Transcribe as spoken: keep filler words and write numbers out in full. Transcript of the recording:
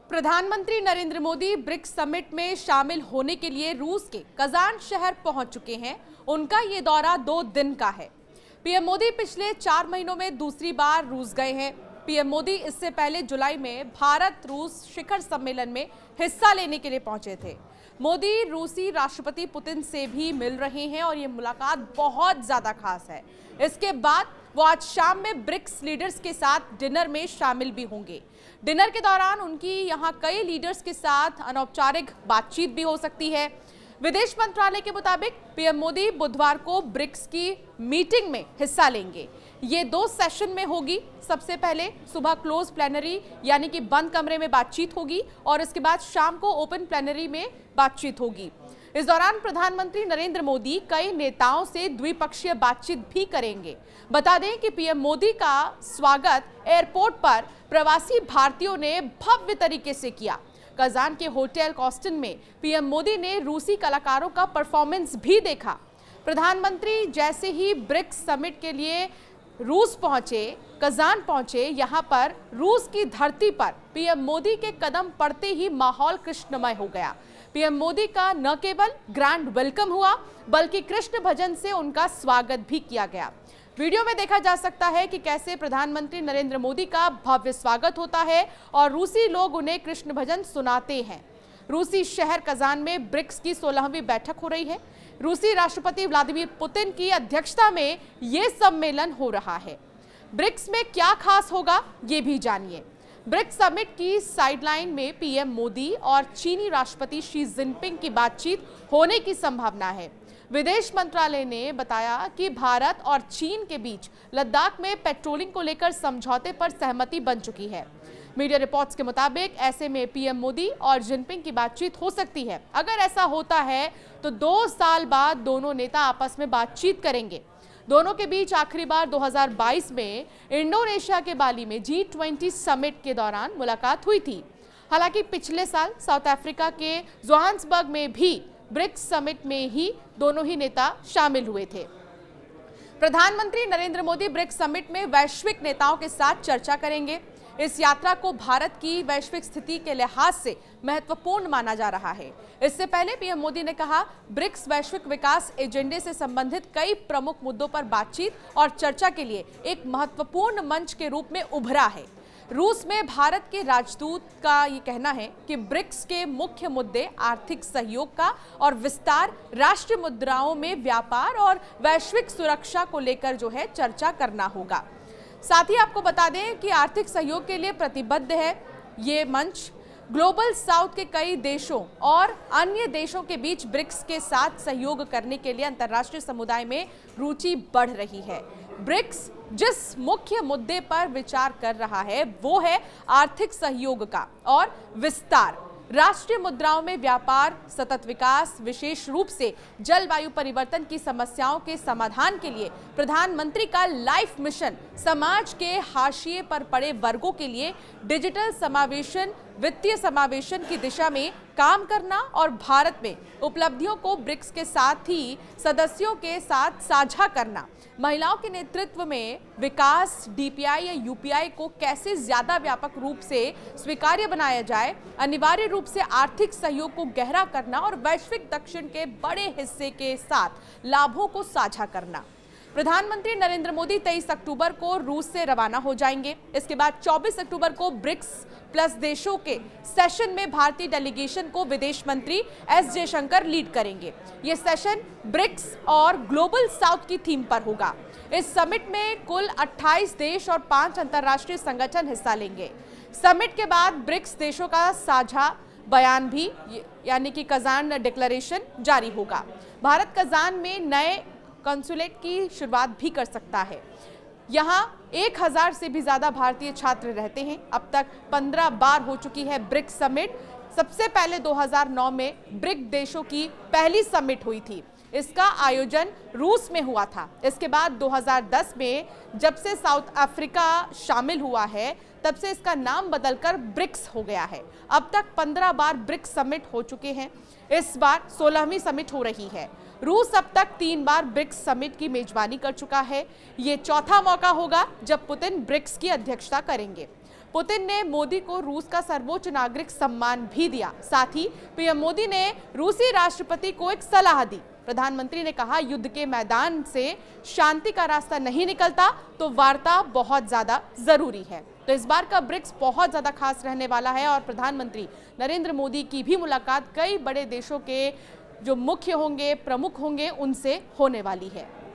प्रधानमंत्री Narendra Modi BRICS summit में शामिल होने के लिए रूस के कजान शहर पहुंच चुके हैं। उनका ये दौरा दो दिन का है। पीएम मोदी पिछले चार महीनों में दूसरी बार रूस गए हैं। पीएम मोदी इससे पहले जुलाई में भारत रूस शिखर सम्मेलन में हिस्सा लेने के लिए पहुंचे थे। मोदी रूसी राष्ट्रपति पुतिन से भी मिल रहे हैं और ये मुलाकात बहुत ज्यादा खास है। इसके बाद वो आज शाम में ब्रिक्स लीडर्स के साथ डिनर में शामिल भी होंगे। डिनर के दौरान उनकी यहां कई लीडर्स के साथ अनौपचारिक बातचीत भी हो सकती है। विदेश मंत्रालय के मुताबिक पीएम मोदी बुधवार को ब्रिक्स की मीटिंग में हिस्सा लेंगे। ये दो सेशन में होगी। सबसे पहले सुबह क्लोज प्लेनरी यानी कि बंद कमरे में बातचीत होगी और इसके बाद शाम को ओपन प्लेनरी में बातचीत होगी। इस दौरान प्रधानमंत्री नरेंद्र मोदी कई नेताओं से द्विपक्षीय बातचीत भी करेंगे। बता दें कि पीएम मोदी का स्वागत एयरपोर्ट पर प्रवासी भारतीयों ने भव्य तरीके से किया। कजान के होटल कॉस्टन में पीएम मोदी ने रूसी कलाकारों का परफॉर्मेंस भी देखा। प्रधानमंत्री जैसे ही ब्रिक्स समिट के लिए रूस पहुंचे, कजान पहुंचे, यहां पर रूस की धरती पर पीएम मोदी के कदम पड़ते ही माहौल कृष्णमय हो गया। पीएम मोदी का न केवल ग्रैंड वेलकम हुआ बल्कि कृष्ण भजन से उनका स्वागत भी किया गया। वीडियो में देखा जा सकता है कि कैसे प्रधानमंत्री नरेंद्र मोदी का भव्य स्वागत होता है और रूसी लोग उन्हें कृष्ण भजन सुनाते हैं। रूसी शहर कजान में ब्रिक्स की सोलहवीं बैठक हो रही है। रूसी राष्ट्रपति व्लादिमीर पुतिन की अध्यक्षता में ये सम्मेलन हो रहा है। ब्रिक्स में क्या खास होगा ये भी जानिए। ब्रिक्स समिट की साइडलाइन में पीएम मोदी और चीनी राष्ट्रपति शी जिनपिंग की बातचीत होने की संभावना है। विदेश मंत्रालय ने बताया कि भारत और चीन के बीच लद्दाख में पेट्रोलिंग को लेकर समझौते पर सहमति बन चुकी है। मीडिया रिपोर्ट्स के मुताबिक ऐसे में पीएम मोदी और जिनपिंग की बातचीत हो सकती है। अगर ऐसा होता है तो दो साल बाद दोनों नेता आपस में बातचीत करेंगे। दोनों के बीच आखिरी बार दो हज़ार बाईस में इंडोनेशिया के बाली में जी ट्वेंटी समिट के दौरान मुलाकात हुई थी। हालांकि पिछले साल साउथ अफ्रीका के जोहान्सबर्ग में भी ब्रिक्स समिट में ही दोनों ही नेता शामिल हुए थे। प्रधानमंत्री नरेंद्र मोदी ब्रिक्स समिट में वैश्विक नेताओं के साथ चर्चा करेंगे। इस यात्रा को भारत की वैश्विक स्थिति के लिहाज से महत्वपूर्ण माना जा रहा है। इससे पहले पीएम मोदी ने कहा, ब्रिक्स वैश्विक विकास एजेंडे से संबंधित कई प्रमुख मुद्दों पर बातचीत और चर्चा के लिए एक महत्वपूर्ण मंच के रूप में उभरा है। रूस में भारत के राजदूत का ये कहना है कि ब्रिक्स के मुख्य मुद्दे आर्थिक सहयोग का और विस्तार, राष्ट्रीय मुद्राओं में व्यापार और वैश्विक सुरक्षा को लेकर जो है चर्चा करना होगा। साथ ही आपको बता दें कि आर्थिक सहयोग के लिए प्रतिबद्ध है ये मंच। ग्लोबल साउथ के कई देशों और अन्य देशों के बीच ब्रिक्स के साथ सहयोग करने के लिए अंतर्राष्ट्रीय समुदाय में रुचि बढ़ रही है। ब्रिक्स जिस मुख्य मुद्दे पर विचार कर रहा है वो है आर्थिक सहयोग का और विस्तार, राष्ट्रीय मुद्राओं में व्यापार, सतत विकास, विशेष रूप से जलवायु परिवर्तन की समस्याओं के समाधान के लिए प्रधानमंत्री का लाइफ मिशन, समाज के हाशिए पर पड़े वर्गों के लिए डिजिटल समावेशन, वित्तीय समावेशन की दिशा में काम करना और भारत में उपलब्धियों को ब्रिक्स के साथ ही सदस्यों के साथ साझा करना, महिलाओं के नेतृत्व में विकास, डीपीआई या यूपीआई को कैसे ज्यादा व्यापक रूप से स्वीकार्य बनाया जाए, अनिवार्य रूप से आर्थिक सहयोग को गहरा करना और वैश्विक दक्षिण के बड़े हिस्से के साथ लाभों को साझा करना। प्रधानमंत्री नरेंद्र मोदी तेईस अक्टूबर को रूस से रवाना हो जाएंगे। इसके बाद चौबीस अक्टूबर को ब्रिक्स प्लस देशों के सेशन में भारतीय डेलीगेशन को विदेश मंत्री एस जयशंकर लीड करेंगे। ये सेशन ब्रिक्स और ग्लोबल साउथ की थीम पर होगा। इस समिट में कुल अट्ठाईस देश और पांच अंतर्राष्ट्रीय संगठन हिस्सा लेंगे। समिट के बाद ब्रिक्स देशों का साझा बयान भी यानी कि कजान डिक्लेरेशन जारी होगा। भारत कजान में नए कंसुलेट की शुरुआत भी कर सकता है। यहाँ एक हजार से भी ज्यादा भारतीय छात्र रहते हैं। अब तक पंद्रह बार हो चुकी है ब्रिक्स समिट। सबसे पहले दो हज़ार नौ में ब्रिक्स देशों की पहली समिट हुई थी। इसका आयोजन रूस में हुआ था। इसके बाद दो हज़ार दस में जब से साउथ अफ्रीका शामिल हुआ है तब से इसका नाम बदलकर ब्रिक्स हो गया है। अब तक पंद्रह बार ब्रिक्स समिट हो चुके हैं। इस बार सोलहवीं समिट हो रही है। रूस अब तक तीन बार ब्रिक्स समिट की मेजबानी कर चुका है। ये चौथा मौका होगा जब पुतिन ब्रिक्स की अध्यक्षता करेंगे। पुतिन ने मोदी को रूस का सर्वोच्च नागरिक सम्मान भी दिया। साथ ही पीएम मोदी ने रूसी राष्ट्रपति को एक सलाह दी। प्रधानमंत्री ने कहा, युद्ध के मैदान से शांति का रास्ता नहीं निकलता, तो वार्ता बहुत ज्यादा जरूरी है। तो इस बार का ब्रिक्स बहुत ज्यादा खास रहने वाला है और प्रधानमंत्री नरेंद्र मोदी की भी मुलाकात कई बड़े देशों के जो मुख्य होंगे, प्रमुख होंगे, उनसे होने वाली है।